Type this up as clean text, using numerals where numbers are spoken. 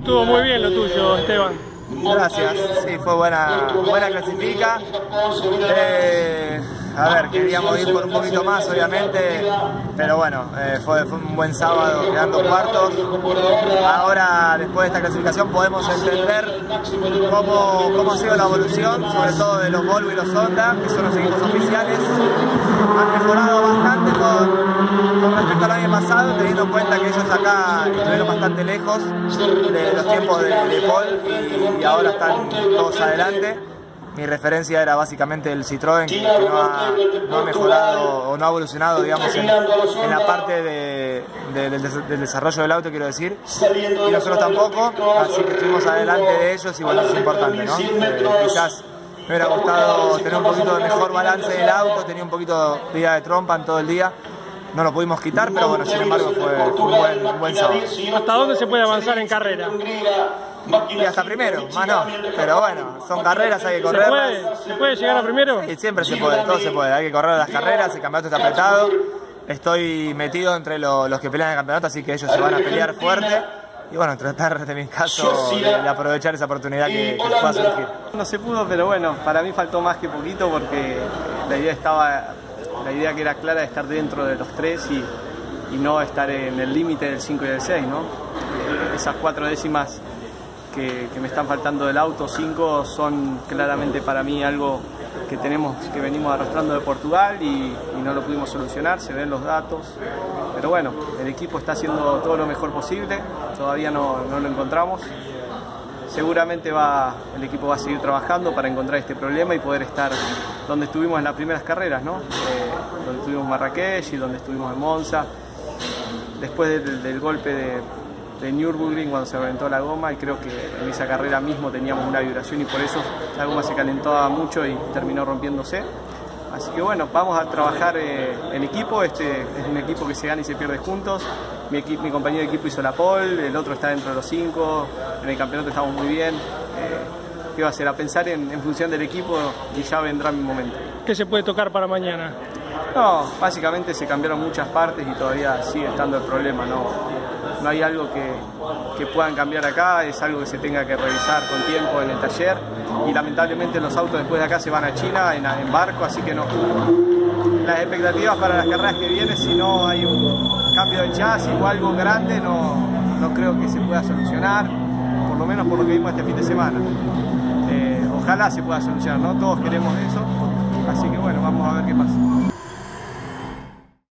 estuvo muy bien lo tuyo, Esteban. Gracias, sí, fue buena clasifica. A ver, queríamos ir por un poquito más, obviamente, pero bueno, fue un buen sábado, quedando cuartos. Ahora, después de esta clasificación, podemos entender cómo ha sido la evolución, sobre todo de los Volvo y los Honda, que son los equipos oficiales. Han mejorado bastante con respecto al año pasado, teniendo en cuenta que ellos acá estuvieron bastante lejos de los tiempos de Paul y ahora están todos adelante. Mi referencia era básicamente el Citroën, que no ha mejorado o no ha evolucionado, digamos, en la parte del desarrollo del auto, quiero decir, y nosotros tampoco, así que estuvimos adelante de ellos y bueno, eso es importante, ¿no? Quizás me hubiera gustado tener un poquito de mejor balance del auto, tenía un poquito de vida de trompa en todo el día. No lo pudimos quitar, pero bueno, sin embargo fue un buen sábado. ¿Hasta dónde se puede avanzar en carrera? Y hasta primero, más no. Pero bueno, son carreras, hay que correrlas. ¿Se puede llegar a primero? Sí, siempre se puede, todo se puede. Hay que correr las carreras, el campeonato está apretado. Estoy metido entre los que pelean el campeonato, así que ellos se van a pelear fuerte. Y bueno, tratar de mi caso de aprovechar esa oportunidad que pueda surgir. No se pudo, pero bueno, para mí faltó más que poquito porque la idea que era clara de estar dentro de los tres y no estar en el límite del 5 y del 6, ¿no? Esas 4 décimas que me están faltando del auto, 5, son claramente para mí algo que venimos arrastrando de Portugal y no lo pudimos solucionar, se ven los datos. Pero bueno, el equipo está haciendo todo lo mejor posible, todavía no lo encontramos. Seguramente el equipo va a seguir trabajando para encontrar este problema y poder estar donde estuvimos en las primeras carreras, ¿no? Donde estuvimos en Marrakech y donde estuvimos en Monza. Después del golpe de Nürburgring, cuando se reventó la goma, y creo que en esa carrera mismo teníamos una vibración y por eso la goma se calentaba mucho y terminó rompiéndose. Así que bueno, vamos a trabajar en equipo. Este es un equipo que se gana y se pierde juntos. Mi compañero de equipo hizo la pole, el otro está dentro de los 5, en el campeonato estamos muy bien. ¿Qué va a hacer? A pensar en función del equipo y ya vendrá mi momento. ¿Qué se puede tocar para mañana? No, básicamente se cambiaron muchas partes y todavía sigue estando el problema. No hay algo que puedan cambiar acá, es algo que se tenga que revisar con tiempo en el taller y lamentablemente los autos después de acá se van a China en barco, así que no. Las expectativas para las carreras que vienen, si no hay un cambio de chasis o algo grande, no creo que se pueda solucionar, por lo menos por lo que vimos este fin de semana. Ojalá se pueda solucionar, ¿no? Todos queremos eso, así que bueno, vamos a ver qué pasa.